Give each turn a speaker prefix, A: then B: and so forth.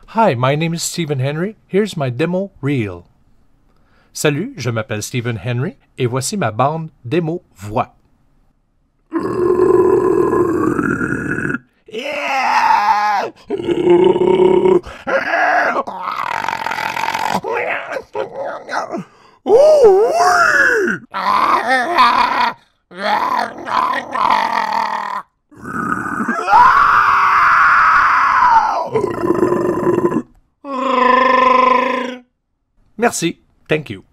A: Hi, my name is Stephen Henry. Here's my demo reel. Salut, je m'appelle Stephen Henry et voici ma bande démo voix. Merci. Thank you.